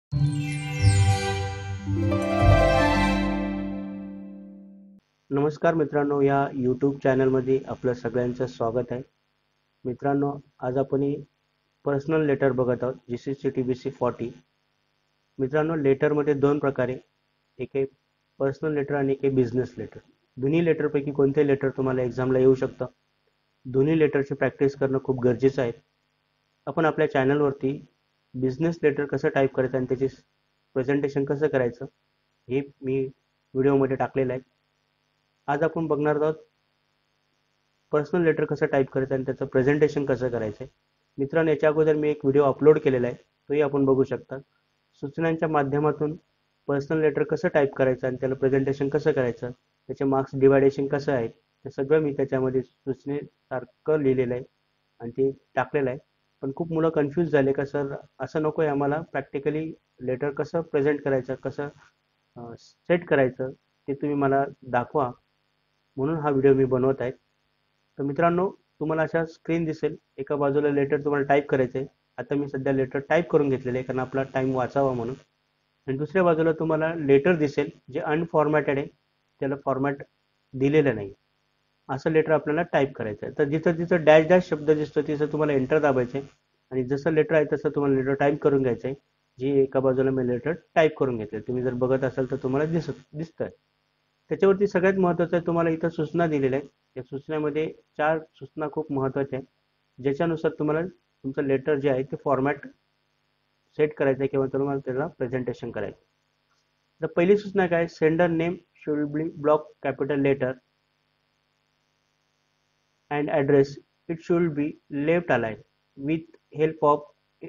नमस्कार मित्रांनो, या यूट्यूब चॅनलमध्ये आपलं सगळ्यांचं स्वागत आहे. मित्रांनो, आज आपण पर्सनल लेटर बघत आहोत, GCC TBC 40. मित्रांनो, लेटरमध्ये दोन प्रकारे, एक आहे पर्सनल लेटर आणि एक आहे बिझनेस लेटर. दोन्ही लेटरपैकी कोणते लेटर तुम्हाला एक्झामला येऊ शकतं. दोन्ही लेटरची प्रॅक्टिस करणं खूप गरजेचं आहे. आपण आपल्या चॅनलवरती बिझनेस लेटर कसं टाईप करायचं आणि त्याचे प्रेझेंटेशन कसं करायचं हे मी व्हिडिओमध्ये टाकलेलं आहे. आज आपण बघणार आहोत पर्सनल लेटर कसं टाईप करायचं आणि त्याचं प्रेझेंटेशन कसं करायचं आहे. मित्रांनो, याच्या अगोदर मी एक व्हिडिओ अपलोड केलेला आहे, तोही आपण बघू शकता. सूचनांच्या माध्यमातून पर्सनल लेटर कसं टाईप करायचं आणि त्याला प्रेझेंटेशन कसं करायचं, त्याचे मार्क्स डिवायडेशन कसं आहे, ते सगळं मी त्याच्यामध्ये सूचनेसारखं लिहिलेलं आहे आणि ते टाकलेलं आहे. पण खूप मुलं कन्फ्यूज झाले का सर असं नको आहे आम्हाला, प्रॅक्टिकली लेटर कसं प्रेझेंट करायचं, कसं सेट करायचं ते तुम्ही मला दाखवा, म्हणून हा व्हिडिओ मी बनवत आहे. तर मित्रांनो, तुम्हाला अशा स्क्रीन दिसेल, एका बाजूला लेटर तुम्हाला टाईप करायचं आहे. आता मी सध्या लेटर टाईप करून घेतलेलं आहे कारण आपला टाईम वाचावा म्हणून. आणि दुसऱ्या बाजूला तुम्हाला लेटर दिसेल जे अनफॉर्मॅटेड आहे, त्याला फॉर्मॅट दिलेलं नाही, असं लेटर आपल्याला टाईप करायचं आहे. तर जिथं जिथं डॅश डॅश शब्द दिसतो तिथं तुम्हाला एंटर दाबायचं आहे आणि जसं लेटर आहे तसं तुम्हाला लेटर टाईप करून घ्यायचं आहे. जी एका बाजूला मी लेटर टाईप करून घेतले, तुम्ही जर बघत असाल तर तुम्हाला दिसतंय. त्याच्यावरती सगळ्यात महत्त्वाचं आहे, तुम्हाला इथं सूचना दिलेल्या आहेत. या सूचनेमध्ये 4 सूचना खूप महत्त्वाच्या आहेत, ज्याच्यानुसार तुम्हाला तुमचं लेटर जे आहे ते फॉर्मॅट सेट करायचं आहे किंवा तुम्हाला त्याला प्रेझेंटेशन करायचं. तर पहिली सूचना काय, sender name should be block capital letter and address. It should be left aligned with help of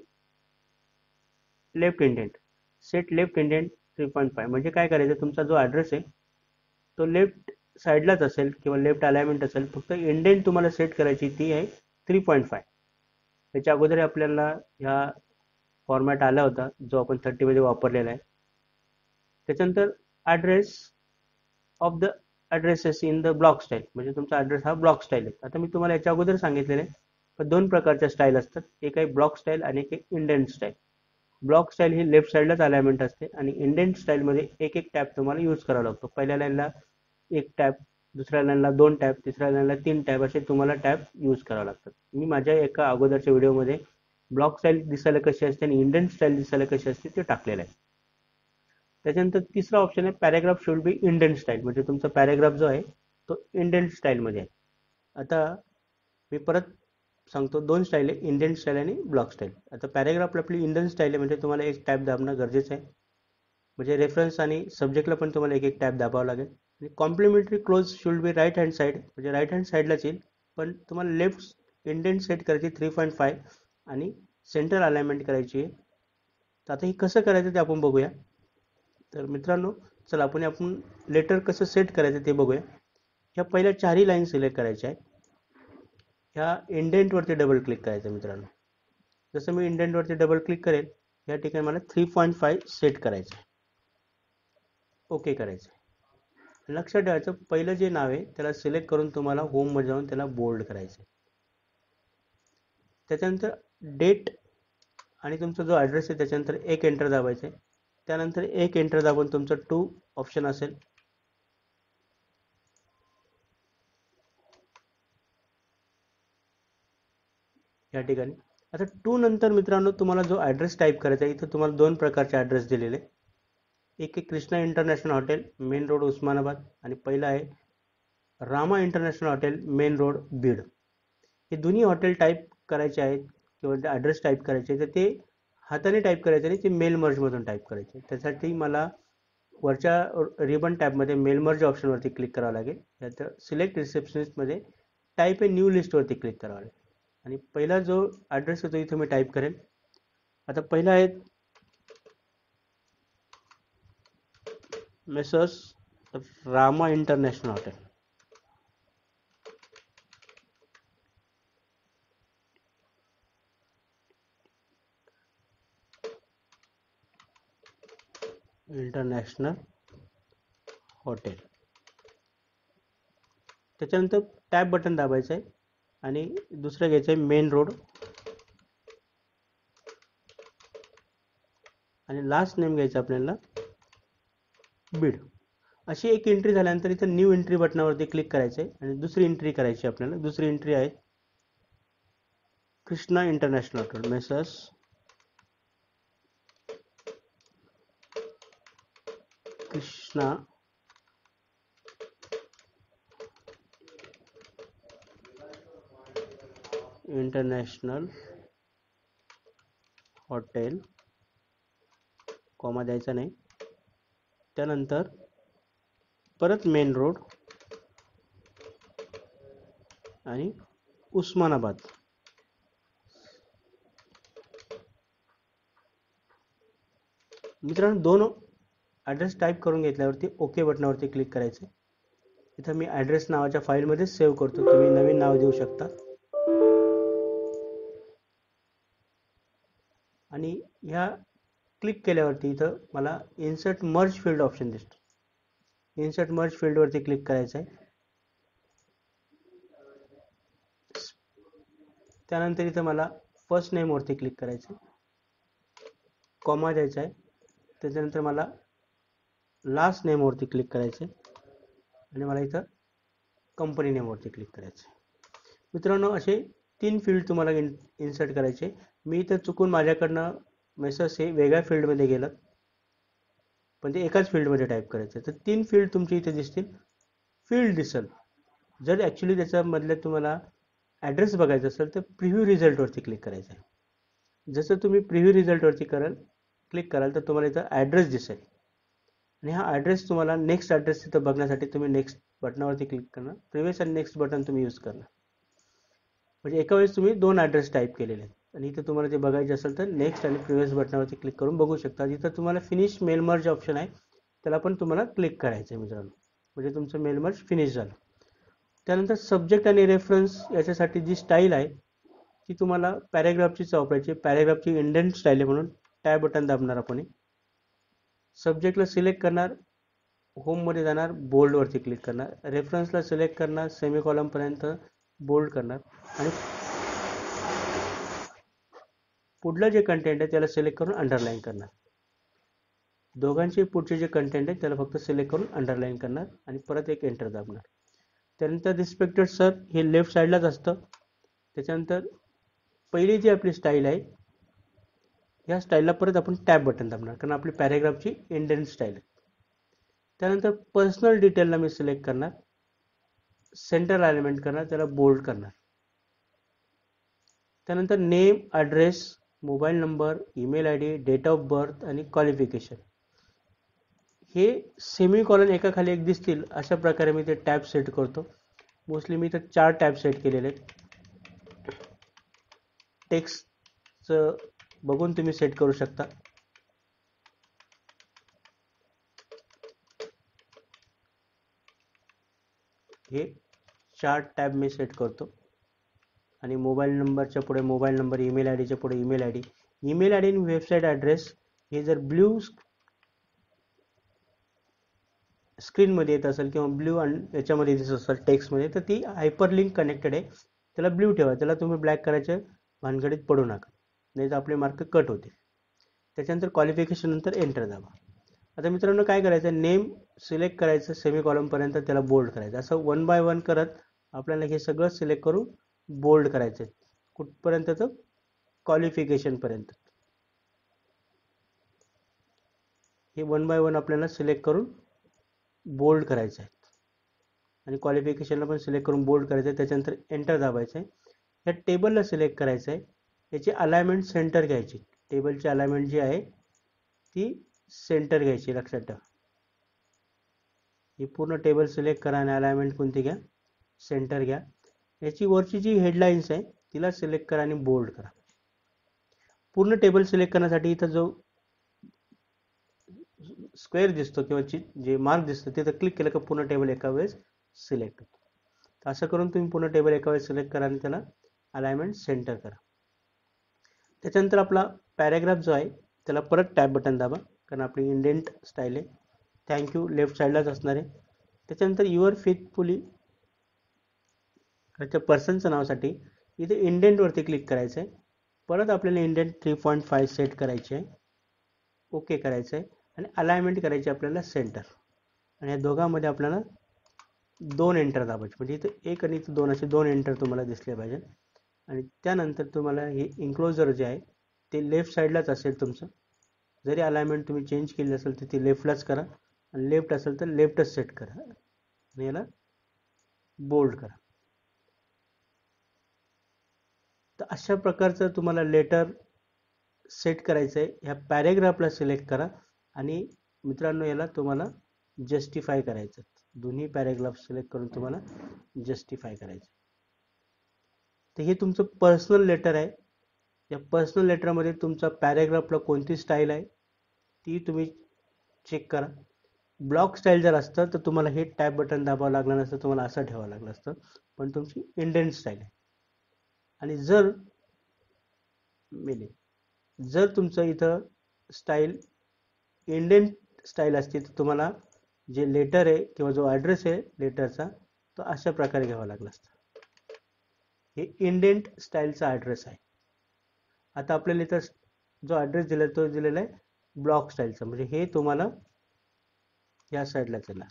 left indent. Set left indent 3.5. म्हणजे काय करायचं, तुमचा जो ॲड्रेस आहे तो लेफ्ट साईडलाच असेल किंवा लेफ्ट अलाइनमेंट असेल, फक्त इंडेंट तुम्हाला सेट करायची ती आहे 3.5. त्याच्या अगोदर आपल्याला ह्या फॉर्मॅट आला होता जो आपण 30 मध्ये वापरलेला आहे. त्याच्यानंतर address of the addresses in the block style, म्हणजे तुमचा ॲड्रेस हा ब्लॉक स्टाईल आहे. आता मी तुम्हाला याच्या अगोदर सांगितलेलं आहे पण दोन प्रकारच्या स्टाईल असतात, एक आहे ब्लॉक स्टाईल आणि एक आहे इंडेंट स्टाईल. ब्लॉक स्टाईल ही लेफ्ट साईडलाच अलाइनमेंट असते आणि इंडेंट स्टाईलमध्ये एक एक टॅब तुम्हाला यूज करावा लागतो. पहिल्या लाईनला एक टॅब, दुसऱ्या लाईनला 2 टॅब, तिसऱ्या लाईनला 3 टॅब, असे तुम्हाला टॅब यूज करावे लागतात. मी माझ्या एका अगोदरच्या व्हिडिओमध्ये ब्लॉक स्टाईल दिसायला कशी असते आणि इंडेंट स्टाईल दिसायला कशी असते ते टाकलेलं आहे. त्याच्यानंतर तिसरा ऑप्शन आहे paragraph should be indent style, म्हणजे तुमचा पॅरेग्राफ जो आहे तो इंडेंट स्टाईलमध्ये आहे. आता मी परत सांगतो, दोन स्टाईल आहे, इंडेंट स्टाईल आणि ब्लॉक स्टाईल. आता पॅरेग्राफ आपली इंडेंट स्टाईल आहे म्हणजे तुम्हाला एक टॅब दाबणं गरजेचं आहे, म्हणजे रेफरन्स आणि सब्जेक्टला पण तुम्हाला एक एक टॅब दाबावं लागेल. आणि complimentary close should be right hand side, म्हणजे राईट हँड साईडलाच येईल, पण तुम्हाला लेफ्ट इंडेंट सेट करायची 3.5 आणि सेंटर अलाइनमेंट करायची आहे. तर आता हे कसं करायचं ते आपण बघूया. तर मित्रांनो, चला आपण लेटर कसं सेट करायचं ते बघूया. ह्या पहिल्या चारही लाईन सिलेक्ट करायच्या आहेत. ह्या इंडेंटवरती डबल क्लिक करायचं मित्रांनो. जसं मी इंडेंटवरती डबल क्लिक करेल, या ठिकाणी मला 3.5 सेट करायचं आहे, ओके करायचं आहे. लक्षात ठेवायचं, पहिलं जे नाव आहे त्याला सिलेक्ट करून तुम्हाला होममध्ये जाऊन त्याला बोल्ड करायचं आहे. त्याच्यानंतर डेट आणि तुमचा जो ॲड्रेस आहे त्याच्यानंतर एक एंटर दाबायचं आहे. त्यानंतर एक एंटर दाबून तुमचं टू ऑप्शन असेल, या ठिकाणी. आता टू नंतर मित्रांनो तुम्हाला जो ॲड्रेस टाईप करायचा आहे, इथं तुम्हाला दोन प्रकारचे ॲड्रेस दिलेले. एक आहे Krishna international hotel, main road Osmanabad, आणि पहिला आहे Rama international hotel, main road Beed. हे दोन्ही हॉटेल टाईप करायचे आहेत किंवा ॲड्रेस टाईप करायचे आहे, तर ते हाताने टाईप करायचे आणि ते मेल मर्जमधून टाईप करायचे. त्यासाठी मला वरच्या रिबन टॅबमध्ये मेल मर्ज ऑप्शनवरती क्लिक करावं लागेल. त्यात सिलेक्ट रिसेप्शनिस्टमध्ये टाईप ए न्यू लिस्टवरती क्लिक करावं लागेल आणि पहिला जो ॲड्रेस आहे तो इथं मी टाईप करेन. आता पहिला आहे messrs Rama international hotel. International hotel. त्याच्यानंतर टॅब बटन दाबायचं आहे आणि दुसरं घ्यायचं आहे मेन रोड आणि लास्ट नेम घ्यायचं आपल्याला बीड. अशी एक एंट्री झाल्यानंतर इथं न्यू एंट्री बटनावरती क्लिक करायचं आहे आणि दुसरी एंट्री करायची आपल्याला. दुसरी एंट्री आहे Krishna international hotel, messrs Krishna international hotel, comma द्यायचा नाही. त्यानंतर परत मेन रोड आणि उस्मानाबाद. मित्रांनो, दोन ॲड्रेस टाईप करून घेतल्यावरती ओके बटनावरती क्लिक करायचं. इथं मी ॲड्रेस नावाच्या फाईलमध्ये सेव्ह करतो, तुम्ही नवीन नाव देऊ शकता. आणि ह्या क्लिक केल्यावरती इथं मला इन्सर्ट मर्ज फील्ड ऑप्शन दिसतो. इन्सर्ट मर्ज फील्डवरती क्लिक करायचं आहे. त्यानंतर इथं मला फर्स्ट नेमवरती क्लिक करायचं आहे, कॉमा द्यायचा आहे. त्याच्यानंतर मला लास्ट नेमवरती क्लिक करायचं आहे आणि मला इथं कंपनी नेमवरती क्लिक करायचं आहे. मित्रांनो, असे 3 फील्ड तुम्हाला इन्सर्ट करायचे. मी इथं चुकून माझ्याकडनं मेसेज हे वेगळ्या फील्डमध्ये गेलं, पण ते एकाच फील्डमध्ये टाईप करायचं. तर 3 फील्ड तुमची इथे दिसतील. फील्ड दिसेल. जर ॲक्च्युली त्याच्यामधले तुम्हाला ॲड्रेस बघायचा असेल तर प्रिव्ह्यू रिझल्टवरती क्लिक करायचं आहे. जसं तुम्ही प्रिव्ह्यू रिझल्टवरती क्लिक कराल तर तुम्हाला इथं ॲड्रेस दिसेल आणि हा ॲड्रेस तुम्हाला नेक्स्ट ॲड्रेस तिथं बघण्यासाठी तुम्ही नेक्स्ट बटनावरती क्लिक करणार. प्रिव्हियस आणि नेक्स्ट बटन तुम्ही यूज करणार. म्हणजे एका वेळेस तुम्ही 2 ॲड्रेस टाईप केलेले आहेत आणि इथं तुम्हाला ते बघायचे असेल तर नेक्स्ट आणि प्रिव्हियस बटनावरती क्लिक करून बघू शकता. जिथं तुम्हाला फिनिश मेल मर्ज ऑप्शन आहे त्याला पण तुम्हाला क्लिक करायचं आहे मित्रांनो, म्हणजे तुमचं मेल मर्ज फिनिश झालं. त्यानंतर सब्जेक्ट आणि रेफरन्स याच्यासाठी जी स्टाईल आहे ती तुम्हाला पॅरेग्राफचीच वापरायची. पॅरेग्राफची इंडेंट स्टाईल आहे म्हणून टॅब बटन दाबणार आपण. सब्जेक्टला सिलेक्ट करणार, होममध्ये जाणार, बोल्डवरती क्लिक करणार. रेफरन्सला सिलेक्ट करणार, सेमी कॉलमपर्यंत बोल्ड करणार आणि पुढलं जे कंटेंट आहे त्याला सिलेक्ट करून अंडरलाईन करणार. दोघांचे पुढचे जे कंटेंट आहे त्याला फक्त सिलेक्ट करून अंडरलाईन करणार आणि परत एक एंटर दाबणार. त्यानंतर रिस्पेक्टेड सर हे लेफ्ट साईडलाच असतं. त्याच्यानंतर पहिली जी आपली स्टाईल आहे या स्टाईलला परत आपण टॅब बटन दाबणार, कारण आपली पॅरेग्राफची इंडेंट स्टाईल आहे. त्यानंतर पर्सनल डिटेलला मी सिलेक्ट करणार, सेंटर अलाइनमेंट करणार, त्याला बोल्ड करणार. त्यानंतर name, address, mobile number, email I D, date of birth आणि क्वालिफिकेशन हे सेमी कॉलन एकाखाली एक दिसतील अशा प्रकारे मी ते टॅब सेट करतो. मोस्टली मी तर 4 टॅब सेट केलेले आहेत. टेक्स्टचं बघून तुम्ही सेट करू शकता. हे 4 टॅब मी सेट करतो आणि मोबाईल नंबरच्या पुढे मोबाईल नंबर, ईमेल आय डीच्या पुढे email I D. Email I D आणि वेबसाईट ॲड्रेस हे जर ब्ल्यू स्क्रीनमध्ये येत असेल किंवा ब्ल्यू याच्यामध्ये दिसत असेल टेक्स्टमध्ये तर ती हायपरलिंक कनेक्टेड आहे, त्याला ब्ल्यू ठेवा. त्याला तुम्ही ब्लॅक करायचे भानगडीत पडू नका, नाही तर आपले मार्क कट होते. त्याच्यानंतर क्वालिफिकेशन नंतर एंटर दाबा. आता मित्रांनो काय करायचं, नेम सिलेक्ट करायचं सेमी कॉलमपर्यंत, त्याला बोल्ड करायचं. असं 1 बाय 1 करत आपल्याला हे सगळं सिलेक्ट करून बोल्ड करायचं आहे. कुठपर्यंत तर क्वालिफिकेशनपर्यंत. हे 1 बाय 1 आपल्याला सिलेक्ट करून बोल्ड करायचं आहे आणि क्वालिफिकेशनला पण सिलेक्ट करून बोल्ड करायचं आहे. त्याच्यानंतर एंटर दाबायचं आहे. या टेबलला सिलेक्ट करायचं आहे, याची अलाइनमेंट सेंटर घ्यायची. टेबलची अलाइनमेंट जी आहे ती सेंटर घ्यायची, लक्षात ठेवा. ही पूर्ण टेबल सिलेक्ट करा आणि अलाइनमेंट कोणती घ्या, सेंटर घ्या. याची वरची जी हेडलाईन्स आहे तिला सिलेक्ट करा आणि बोल्ड करा. पूर्ण टेबल सिलेक्ट करण्यासाठी इथं जो स्क्वेअर दिसतो किंवा जे मार्क दिसतं तिथं क्लिक केलं का पूर्ण टेबल एका वेळेस सिलेक्ट होतो. तर असं करून तुम्ही पूर्ण टेबल एका वेळेस सिलेक्ट करा आणि त्याला अलाइनमेंट सेंटर करा. त्याच्यानंतर आपला पॅराग्राफ जो आहे त्याला परत टॅब बटन दाबा, कारण आपली इंडेंट स्टाईल आहे. थँक्यू लेफ्ट साईडलाच असणार आहे. त्याच्यानंतर युअर फेथफुली त्या पर्सनचं नावासाठी इथे इंडेंटवरती क्लिक करायचं आहे. परत आपल्याला इंडेंट 3.5 सेट करायचे आहे. ओके करायचं आहे आणि अलाइनमेंट करायची आपल्याला सेंटर. आणि या दोघांमध्ये आपल्याला 2 एंटर दाबायचे, म्हणजे इथं 1 आणि इथं 2 असे 2 एंटर तुम्हाला दिसले पाहिजे. आणि त्यानंतर तुम्हाला हे इन्क्लोजर जे आहे ते लेफ्ट साईडलाच असेल तुमचं. जरी अलाइनमेंट तुम्ही चेंज केली असेल तर ती लेफ्टलाच करा, आणि लेफ्ट असेल तर लेफ्टच सेट करा आणि याला बोल्ड करा. तर अशा प्रकारचं तुम्हाला लेटर सेट करायचं आहे. ह्या पॅरेग्राफला सिलेक्ट करा आणि मित्रांनो याला तुम्हाला जस्टिफाय करायचं. दोन्ही पॅरेग्राफ सिलेक्ट करून तुम्हाला जस्टिफाय करायचं. तर हे तुमचं पर्सनल लेटर आहे. या पर्सनल लेटरमध्ये तुमचा पॅरेग्राफला कोणती स्टाईल आहे ती तुम्ही चेक करा. ब्लॉक स्टाईल जर असतं तर तुम्हाला हे टॅब बटन दाबावं लागलं नसतं, तुम्हाला असं ठेवावं लागलं असतं. पण तुमची इंडेंट स्टाईल आहे. आणि जर तुमचं इथं स्टाईल इंडेंट स्टाईल असते तर तुम्हाला जे लेटर आहे किंवा जो ॲड्रेस आहे लेटरचा तो अशा प्रकारे घ्यावा लागला असता. हे इंडेंट स्टाईलचा ॲड्रेस आहे. आता आपल्याला इथं जो ॲड्रेस दिला तो दिलेला आहे ब्लॉक स्टाईलचा, म्हणजे हे तुम्हाला या साईडला येणार.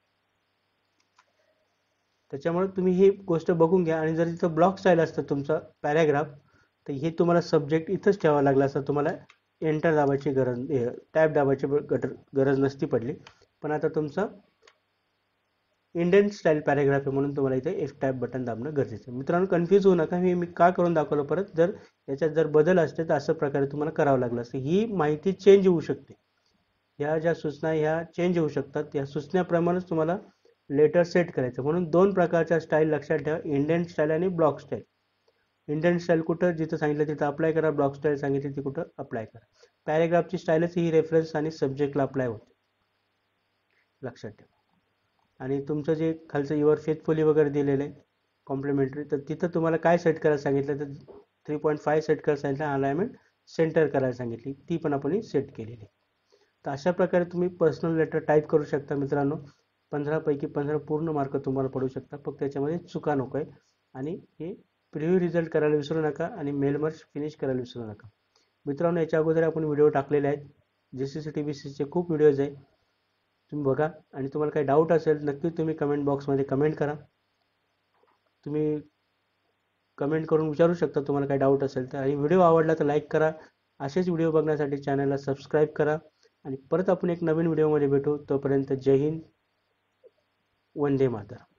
त्याच्यामुळे तुम्ही ही गोष्ट बघून घ्या. आणि जर इथं ब्लॉक स्टाईल असतं तुमचा पॅराग्राफ तर हे तुम्हाला सब्जेक्ट इथंच ठेवावं लागलं असतं. तुम्हाला एंटर दाबायची गरज, टॅब दाबायची गरज नसती पडली. पण आता तुमचा इंडियन स्टाईल पॅराग्राफ आहे म्हणून तुम्हाला इथे एफ टॅब बटन दाबणं गरजेचं आहे. मित्रांनो कन्फ्यूज होऊ नका, मी का करून दाखवलं परत. जर याच्यात जर बदल असते तर अशा प्रकारे तुम्हाला करावं लागलं असतं. ही माहिती चेंज होऊ शकते. ह्या ज्या सूचना ह्या चेंज होऊ शकतात. या सूचनेप्रमाणेच तुम्हाला लेटर सेट करायचं. म्हणून 2 प्रकारच्या स्टाईल लक्षात ठेवा, इंडियन स्टाईल आणि ब्लॉक स्टाईल. इंडियन स्टाईल कुठं जिथं सांगितलं तिथं अप्लाय करा, ब्लॉक स्टाईल सांगितली ती कुठं अप्लाय करा. पॅरेग्राफची स्टाईलच ही रेफरन्स आणि सब्जेक्टला अप्लाय होते, लक्षात ठेवा. आणि तुमचं जे खालचं युअर फेथफुली वगैरे दिलेलं आहे कॉम्प्लिमेंटरी, तर तिथं तुम्हाला काय सेट करायला सांगितलं तर 3.5 सेट करायला सांगितलं. अलाइनमेंट सेंटर करायला सांगितली, ती पण आपण सेट केलेली. तर अशा प्रकारे तुम्ही पर्सनल लेटर टाईप करू शकता मित्रांनो. 15 पैकी 15 पूर्ण मार्क तुम्हाला पडू शकतात. फक्त त्याच्यामध्ये चुका नको आहे. आणि हे प्रिव्ह्यू रिझल्ट करायला विसरू नका आणि मेल मर्ज फिनिश करायला विसरू नका मित्रांनो. याच्या अगोदर आपण व्हिडिओ टाकलेले आहेत, JCC TBCचे खूप व्हिडिओज आहे, तुम्ही बघा. आणि तुम्हाला काही डाऊट असेल नक्की तुम्ही कमेंट बॉक्समध्ये कमेंट करा. तुम्ही कमेंट करून विचारू शकता तुम्हाला काही डाऊट असेल तर. आणि व्हिडिओ आवडला तर लाईक करा. असेच व्हिडिओ बघण्यासाठी चॅनलला सबस्क्राईब करा. आणि परत आपण एक नवीन व्हिडिओमध्ये भेटू. तोपर्यंत जय हिंद, वंदे मातरम.